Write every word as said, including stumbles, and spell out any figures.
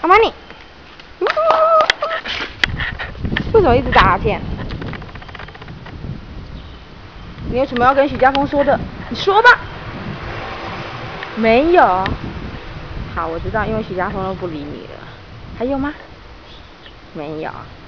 妈妈你，为什么一直打哈欠？你有什么要跟许家峰说的？你说吧。没有。好，我知道，因为许家峰都不理你了。还有吗？没有。